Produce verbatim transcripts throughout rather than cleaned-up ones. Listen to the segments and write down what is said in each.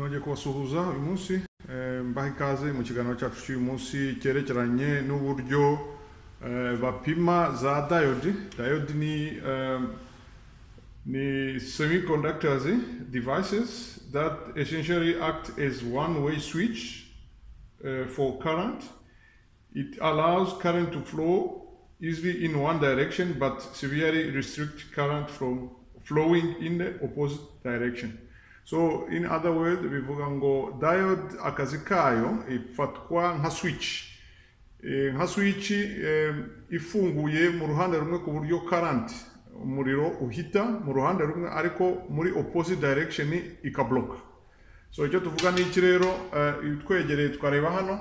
nongeye kubasuhuza uyu munsi mbaha ikaze mu kiganiro cyacu cy'uyu munsi cyerekeranye n'uburyo bapima za diode. Diode ni ni semiconductors devices that essentially act as one-way switch uh, for current. It allows current to flow easily in one direction but severely restrict current from flowing in the opposite direction. So in other words, bivuga ngo diode akazi kayo ifatwa nka switch nka switch ifunguye mu ruhande rumwe ku buryo current umuriro uhita mu ruhande rumwe ariko muri opposite direction ikabloka. So icyo tuvuga ni iki rero, twegereye twareba hano,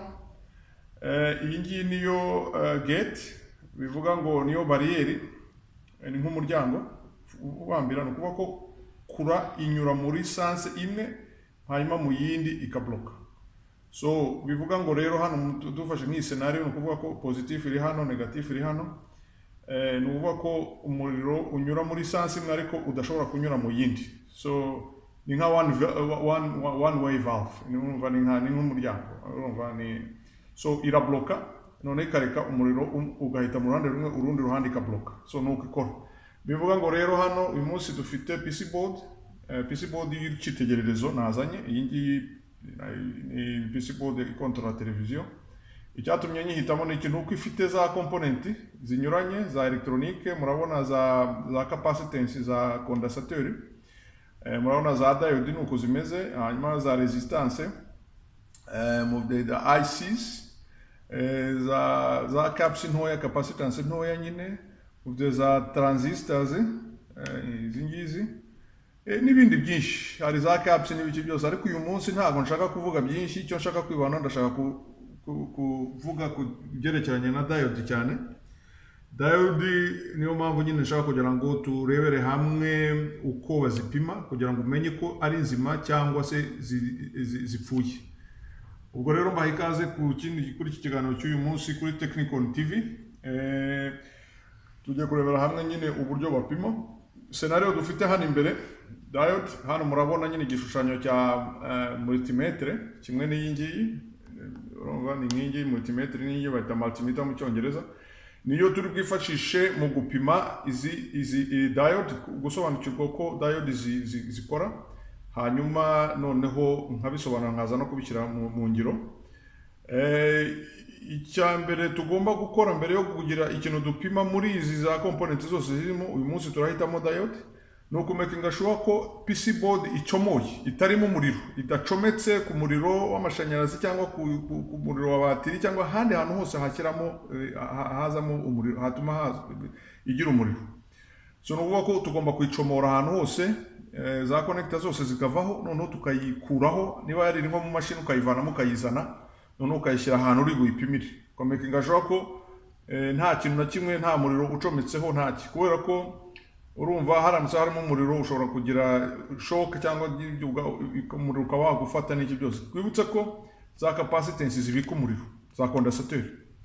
iyi ngiyi niyo gate, bivuga ngo niyo barriere, ni nk'umuryango ubambira, no kuvuga ko kura inyura muri sense imwe hanyuma mu yindi ikabloka. So bivuga ngo rero hano dufashe nk'iyi scenario, no kuvuga ko positive iri hano, negative iri hano, eh no kuvuga ko umuriro unyura muri sense imwe ariko udashobora kunyura mu yindi. So ni nka one one one way valve, ni umva ni nka ni nk'umuryango, urumva ni so irabloka none ikareka umuriro ugahita mu ruhande rumwe urundi ruhande ikabloka. So nuko ikora. Bivuga ngo rero hano uyu munsi dufite P C board, uh, P C board y'icitegererezo nazanye. Iyi ngiyi ni P C board ikontrola televiziyo. Icyatumye nyihitamo ni ikintu uko ifite za component zinyuranye za electronique, murabona za za capacitance za condensateur, eh, murabona za diode nuko zimeze, hanyuma za resistance, eh, mu the I Cs, eh, za za caps ntoya, capacitance ntoya nyine, ufite za transistors, izi ngizi n'ibindi byinshi, hari za caps n'ibiki byose. Ariko uyu munsi ntago nshaka kuvuga byinshi, icyo nshaka kwibana ndashaka kuvuga ku byerekeranye na diode cyane. Diode niyo mpamvu nyine nshaka kugira ngo turebere hamwe uko bazipima kugira ngo umenye ko ari nzima cyangwa se zipfuye. Ubwo rero mbaha ikaze ku kindi kuri iki kiganiro cy'uyu munsi kuri Technicon T V. eh tujye kurebera hamwe nyine uburyo bapima. Scenario dufite hano imbere, diode hano murabona nyine igishushanyo cya uh, multimetre kimwe n'iyi ngiyi, urumva ni nkingi multimetre, n'iyi bayita multimeter mu cyongereza, niyo turi bwifashishe mu gupima izi izi diode, gusobanukirwa ko diode zikora, hanyuma noneho nkabisobanura nkaza no kubishyira mu ngiro. eh icya mbere tugomba gukora mbere yo kugira ikintu dupima muri izi za components zose zirimo uyu munsi turahitamo diode, no kumakinga sure ko P C board icomoye, itarimo umuriro, idacometse ku muriro w'amashanyarazi cyangwa ku muriro wa batiri cyangwa handi hantu hose hashyiramo hazamo umuriro hatuma haza igira umuriro. So no kuvuga ko tugomba kwicomora ahantu hose, za connector zose zikavaho, noneho tukayikuraho, niba yari irimo mu mashini ukayivanamo ukayizana, none ukayishyira ahantu uri buyipimire, komekinga sure ko nta kintu na kimwe, nta muriro ucometseho ntaki, kubera ko urumva haramutse harimo umuriro ushobora kugira shock cyangwa umuriro ukaba wagufata n'iki byose. Twibutse ko za capacitance zibika umuriro za condensateur.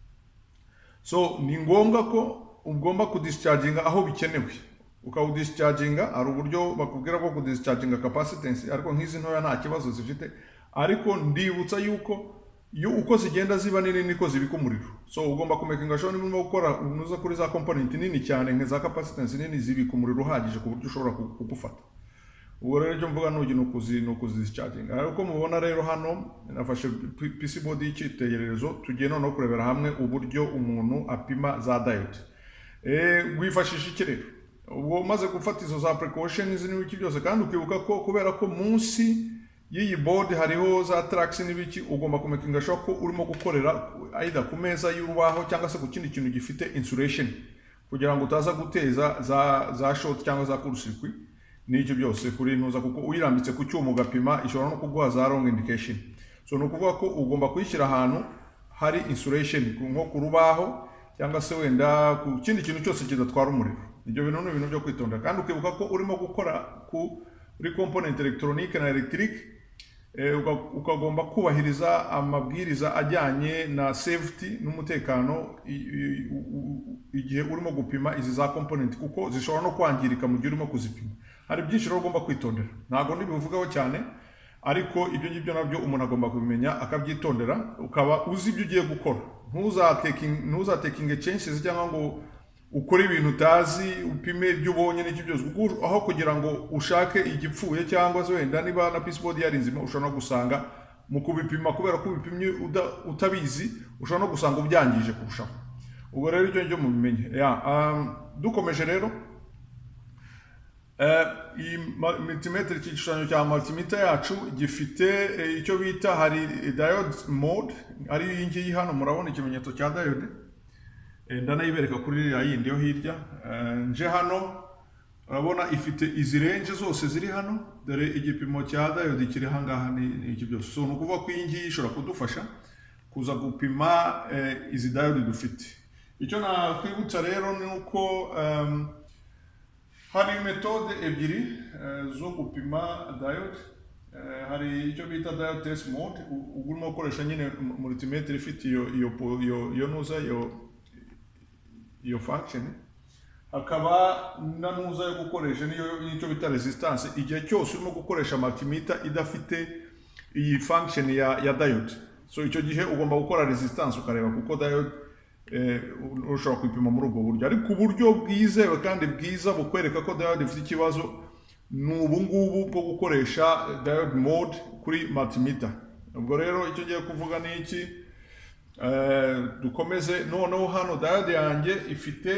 So ni ngombwa ko ugomba kudischarginga aho bikenewe, ukawudischarginga. Ari uburyo bakubwira bwo kudischarginga capacitance, ariko nk'izi ntoya nta kibazo zifite, ariko ndibutsa yuko yo uko zigenda ziba nini niko zibika umuriro. So ugomba kumakinga sure niba gukora unuza kuri za component nini cyane nka za capacitance nini zibika umuriro uhagije ku buryo ushobora kugufata. Ubwo rero cyo mvuga n'ugi no kuzi no kuzischarginga. Ariko mubona rero hano nafashe P C board y'icitegererezo, tugiye no kurebera hamwe uburyo umuntu apima za diode. Eh gwifashisha iki rero? Ubwo maze gufata izo za precautions n'ibiki byose, kandi ukibuka ko kubera ko munsi y'iyi board hariho za tracks n'ibiki, ugomba kumakinga sure ko urimo gukorera either ku meza y'urubaho cyangwa se ku kindi kintu gifite insulation, kugira ngo utaza guteza za za short cyangwa za court circuit n'icyo byose kuri ntuza, kuko uyirambitse ku cyuma ugapima ishobora no kuguha za wrong indication. So no kuvuga ko ugomba kuyishyira ahantu hari insulation, nko ku rubaho cyangwa se wenda ku kindi kintu cyose kidatwara umuriro. Ibyo bintu ni ibintu byo kwitondera, kandi ukibuka ko urimo gukora ku uri component electronique na electric, ukagomba kubahiriza amabwiriza ajyanye na safety n'umutekano igihe urimo gupima izi za component, kuko zishobora no kwangirika mu gihe urimo kuzipima. Hari byinshi rero ugomba kwitondera, ntago ndibivugaho cyane, ariko ibyo ngibyo nabyo umuntu agomba kubimenya akabyitondera ukaba uzi ibyo ugiye gukora. Ntuzateking ntuzatekinge chances cyangwa ngo ukore ibintu utazi upime ibyo ubonye n'icyo byose, aho kugira ngo ushake igipfuye cyangwa se wenda niba na piece board yari nzima ushobora no gusanga mu kubipima kubera ko ubipimye utabizi ushobora no gusanga ubyangije kurushaho. Ubwo rero icyo ngicyo mubimenye. Yeah, um, dukomeje rero Uh, iyi multimeter, iki gishushanyo cya multimeter yacu gifite uh, icyo bita hari diode mode, ari iyi ngiyi hano murabona ikimenyetso cya diode, uh, ndanayibereka kuri iriya yindi yo hirya. Uh, nje hano urabona ifite izi range zose ziri hano, dore igipimo cya diode kiri hangaha ni iki byose. So nukuvuga ko iyi ngiyi ishobora kudufasha kuza gupima uh, izi diode dufite. Icyo nakwibutsa rero ni uko um, hari metode ebyiri uh, zo gupima diode. Uh, hari icyo bita diode test mode, ugurimo gukoresha nyine multimeter ifite iyo iyo iyo iyo nuza iyo iyo function. Hakaba na nuza yo gukoresha niyo icyo bita resistance, igihe cyose urimo gukoresha multimeter idafite iyi function ya ya diode. So icyo gihe ugomba gukora resistance ukareba kuko diode eh ushobora kwipima muri ubwo buryo, ariko uburyo bwizewe kandi bwiza bukwereka ko diode ifite ikibazo n'ubu ngubu bwo gukoresha diode mode kuri multimeter. Ubwo rero icyo giye kuvuga ni iki, eh dukomeze. Noneho hano diode yanjye ifite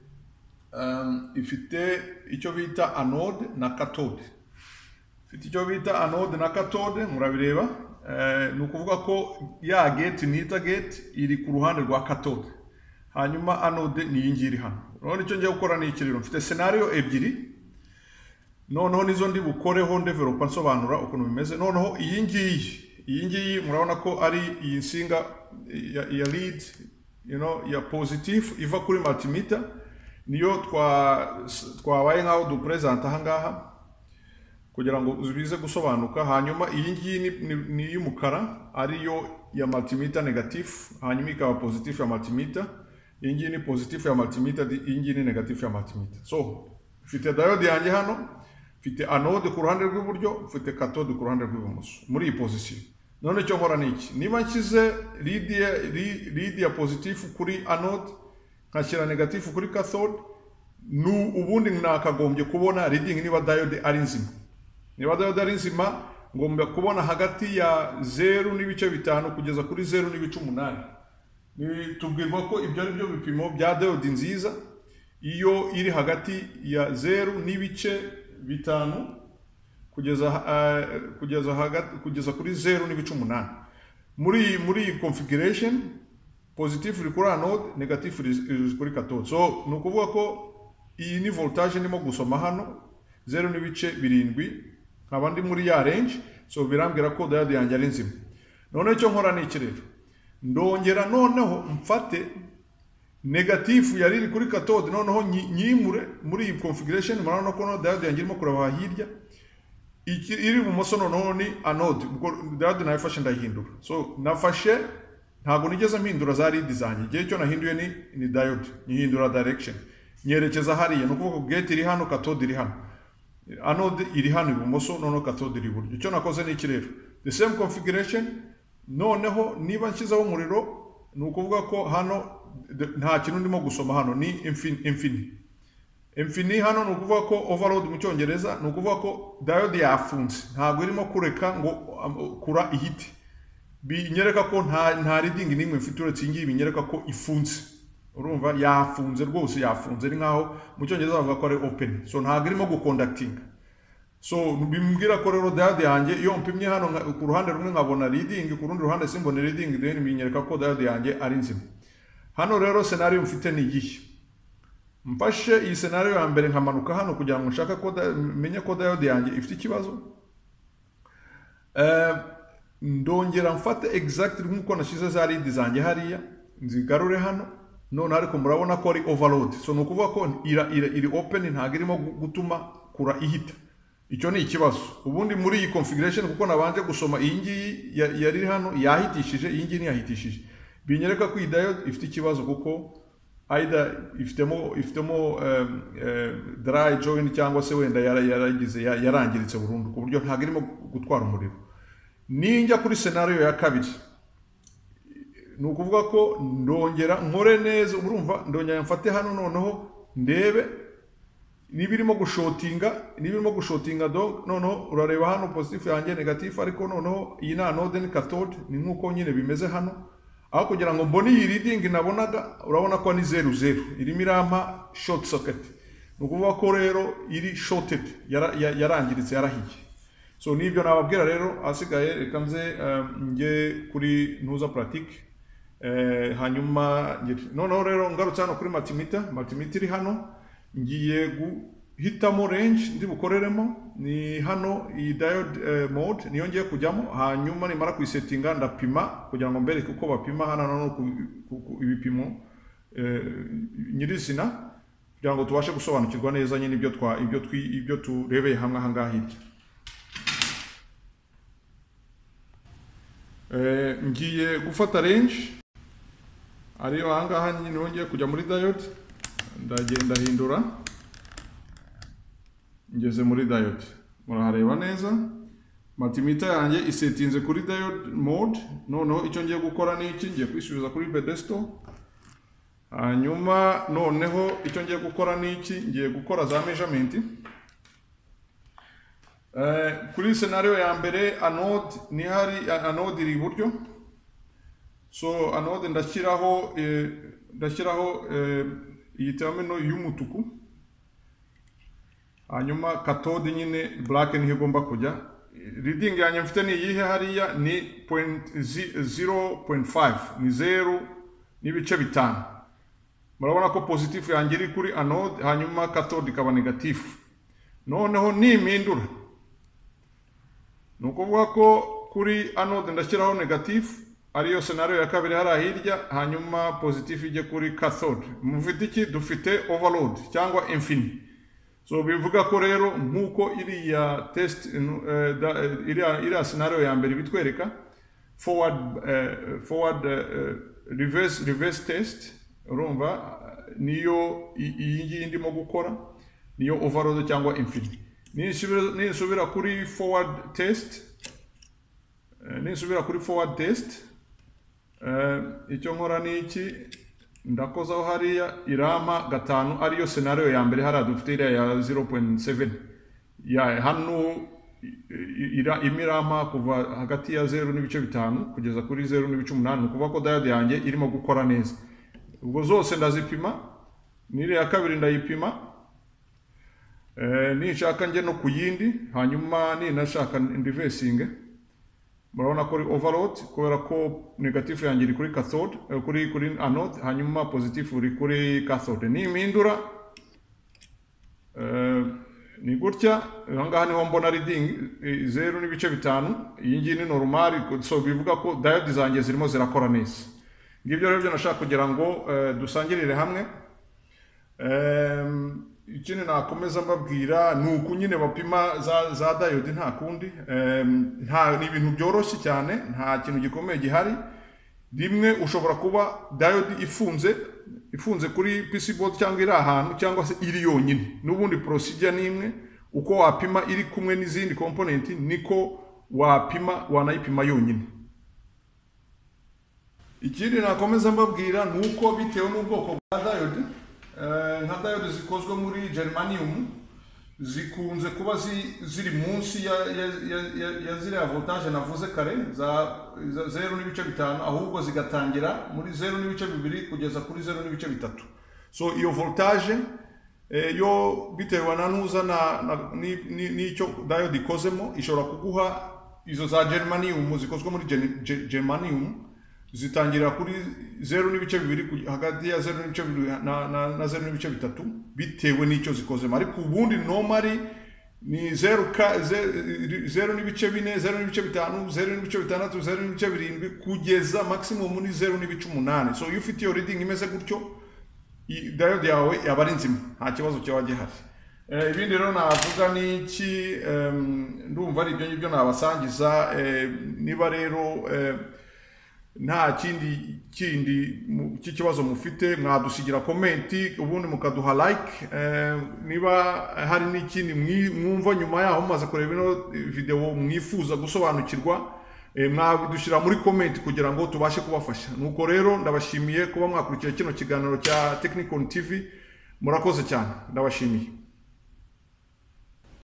um, ifite icyo bita anode na cathode. Ifite icyo bita anode na cathode murabireba. Uh, nukuvuga ko ya gate nita gate iri ku ruhande rwa cathode, hanyuma anode ni yingiri hano. None icyo ngiye gukora ni iki rero, mfite scenario ebyiri, noneho nizo ndi bukoreho developer nsobanura ukuntu bimeze. Noneho iyi ngiyi iyi ngiyi murabona ko ari iyi nsinga ya, ya lead, you know, ya positive iva kuri multimeter, niyo twa twabaye nkaho du present aha ngaha kugira ngo ubize gusobanuka. Hanyuma iyi ngiyi ni y'umukara ariyo ya multimeter negative, hanyuma ikaba positive ya multimeter. Iyi ngiyi ni positive ya multimeter, iyi ngiyi ni negative ya multimeter. So mfite diode yanjye hano, mfite anode ku ruhande rw'iburyo, mfite cathode ku ruhande rw'ibumoso muri iyi position. None icyo nkora ni iki, niba nshyize lead ya lead ya positive kuri anode nkashyira negative kuri cathode, nu ubundi nakagombye kubona reading niba diode ari nzima. Niba diode ari nzima ngomba kubona hagati ya zero n'ibice bitanu kugeza kuri zero n'ibice umunani. Ni tubwirwa ko ibyo ari byo bipimo bya diode nziza iyo iri hagati ya zero n'ibice bitanu kugeza uh, kugeza hagati kugeza kuri zero n'ibice umunani. Muri muri configuration positive iri kuri anode, negative iri kuri cathode. So nukuvuga ko iyi ni voltage ndimo gusoma hano zero n'ibice birindwi, nkaba ndi muri ya range. So birambwira ko diode yanjye ari nzima. None icyo nkora ni iki rero, ndongera noneho mfate negative yari iri kuri cathode, noneho nyimure muri iyi configuration. Murabona ko no diode yanjye irimo kuraba hirya, iki iri bumoso noneho ni anode, ubwo diode nayifashe ndahindura. So nafashe ntago nigeze mpindura za lead zanjye, igihe cyo nahinduye ni ni diode, nyihindura direction nyerekeza hariya. Nuko ko gate iri hano, cathode iri hano, anode iri hano ibumoso, noneho cathode iri iburyo. Icyo nakoze ni iki rero, the same configuration. Noneho niba nshyizeho umuriro ni ukuvuga ko hano nta kintu ndimo gusoma, hano ni infini infini. Hano ni ukuvuga ko overload mu cyongereza, ni ukuvuga ko diode yafunze, ntabwo irimo kureka ngo kura ihite. Binyereka ko nta nta reading nimwe mfite uretse ingiyi, binyereka ko ifunze. Urumva yafunze rwose, yafunze ari nkaho mu cyongereza bavuga ko ari open. So ntabwo irimo guconducting. So bimbwira ko rero diode yanjye iyo mpimye hano ku ruhande rumwe nkabona reading, ku rundi ruhande simbone reading, then binyereka ko diode yanjye ari nzima. Hano rero scenario mfite ni iyihe, mfashe iyi scenario ya mbere nkamanuka hano kugira ngo nshaka ko menye ko diode yanjye ifite ikibazo. Eh ndongera mfate exactly nkuko nashyize za lead zanjye hariya, nzigarure hano. None ariko murabona ko ari overload. So nukuvuga ko ira iri open, ntago irimo gutuma kura ihita. Icyo ni ikibazo. Ubundi muri iyi configuration kuko nabanje gusoma iyi ngiyi yari hano yahitishije, iyi ngiyi yahitishije, binyereka ko iyi diode ifite ikibazo kuko either iftemo iftemo um, uh, dry joint cyangwa se wenda yaragize yarangiritse burundu ku buryo ntago irimo gutwara umuriro. ninjya kuri scenario ya kabiri ni ukuvuga ko ndongera nkore neza urumva ndongera mfate hano noneho ndebe nibirimo gushotinga nibirimo gushotinga donc noneho urareba hano positive yanjye negative ariko noneho iyi na anode ni cathode ni nkuko nyine bimeze hano aho kugira ngo mbone iyi reading nabonaga urabona ko ni zero zero irimo irampa short circuit ni ukuvuga ko rero iri shorted yarangiritse yarahiye. So nibyo nababwira rero asigaye reka nze nge kuri ntuza pratique eh hanyuma noneho rero ngarutse hano kuri multimeter multimeter iri hano ngiye guhitamo range ndi bukoreremo ni hano iyi diode eh, mode niyo ngiye kujyamo hanyuma nimara kuyisettinga ndapima kugira ngo mbere kuko bapima hano no ibipimo eh, nyirizina kugira ngo tubashe gusobanukirwa neza nyine ibyo twa ibyo twi ibyo turebeye hamwe ahangaha hirya. Eh ngiye gufata range ariyo ahangaha nyine ngiye kujya muri diode ndagenda hindura ngeze muri diode murahareba neza multimeter yanjye isetinze kuri diode mode noneho icyo ngiye gukora ni iki ngiye kwisubiza kuri pedestal hanyuma noneho icyo ngiye gukora ni iki ngiye gukora za measurement eh kuri scenario ya mbere anode ni hari anode iri iburyo so anode ndashyiraho eh, ndashyiraho eh, iyi terminal y'umutuku hanyuma cathode nyine black niho igomba kujya. Reading yanjye mfite ni yihe hariya ni zero point five ni zero n'ibice bitanu murabona ko positive yanjye iri kuri anode hanyuma cathode ikaba negative noneho nimindura nukuvuga ko kuri anode ndashyiraho negative ariyo scenario ya kabiri hari hirya hanyuma positive ije kuri cathode mufite iki dufite overload cyangwa infinity. So bivuga ko rero nkuko iri ya test uh, iri iri scenario ya mbere bitwereka forward uh, forward uh, reverse reverse test urumva niyo iyi ndimo gukora niyo overload cyangwa infinity. Nisubira kuri forward test uh, nisubira kuri forward test uh, icyo nkora ni iki ndakozaho hariya irama gatanu ariyo scenario ya mbere hari dufite iriya ya zero point seven ya hano ira imirama kuva hagati ya zero n'ibice bitanu kugeza kuri zero n'ibice umunani kuva ko diode yanjye irimo gukora neza. Ubwo zose ndazipima nire ya kabiri ndayipima eh nishaka nge no kuyindi hanyuma ni nashaka reversing murabona ko overload kubera ko negative yanjye iri kuri cathode kuri kuri anode hanyuma positive iri kuri cathode ni impindura eh ni gutya ahangaha niho mbona reading zero n'ibice bitanu iyi ngiyi ni normal so bivuga ko diode zanjye zirimo zirakora neza. Ngibyo rero byo nashaka kugira ngo uh, dusangirire hamwe um, ikindi nakomeza mbabwira nuko nyine bapima za za diode nta kundi um, nta ni ibintu byoroshye cyane nta kintu gikomeye gihari. Rimwe ushobora kuba diode ifunze ifunze kuri P C board cyangwa iri ahantu cyangwa se iri yonyine n'ubundi procedure nimwe uko wapima iri kumwe n'izindi component niko wapima wanayipima yonyine. Ikindi nakomeza mbabwira nuko bitewe n'ubwoko bwa diode eh nka diode zikozwe muri germanium zikunze kuba ziri munsi ya ya ya ziriya voltage navuze kare za zero n'ibice bitanu ahubwo zigatangira muri zero n'ibice bibiri kugeza kuri zero n'ibice bitatu. So iyo voltage eh yo bitewe na nuza na n'icyo diode ikozemo ishobora kuguha izo za germanium zikozwe muri germanium zitangira kuri zero n'ibice bibiri hagati ya zero n'ibice bibiri na na, na zero n'ibice bitatu bitewe n'icyo zikozemo ariko ubundi normally ni zero ka zero n'ibice bine zero n'ibice bitanu zero n'ibice bitandatu zero n'ibice birindwi kugeza maximum ni zero n'ibice umunani. So iyo ufite iyo reading imeze gutyo diode yawe yaba ari nzima nta kibazo cyawe gihari. Eh ibindi rero navuga ni iki ndumva ari ibyo ngibyo nabasangiza eh, niba rero eh, nta kindi kindi kikibazo mufite mwadusigira comment ubundi mukaduha like eh, niba hari n'ikindi mwumva nyuma yaho maze kureba ino video mwifuza gusobanukirwa mwabidushyira muri comment kugira ngo tubashe kubafasha. Nuko rero ndabashimiye kuba mwakurikira kino kiganiro cya Technicon T V. Murakoze cyane, ndabashimiye.